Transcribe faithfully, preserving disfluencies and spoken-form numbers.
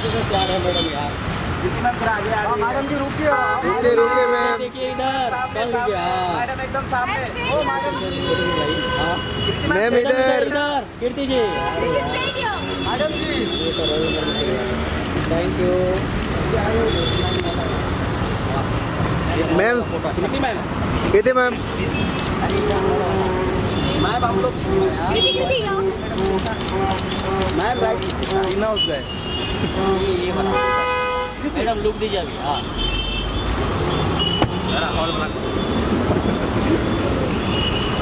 से प्यार है मैडम यार। मैडम जी रुकिए रुके रुके मैम। देखिए इधर कल रुकिए। मैडम एकदम सामने। ओ मैडम जी मैम इधर इधर Kirti ji. Madam ji thank you ma'am. Kriti ma'am कहते मैम मैम आप लोग मैम राइट इन हाउस गए। ये बना मैडम लुक दीजिए अभी। हाँ हॉल बना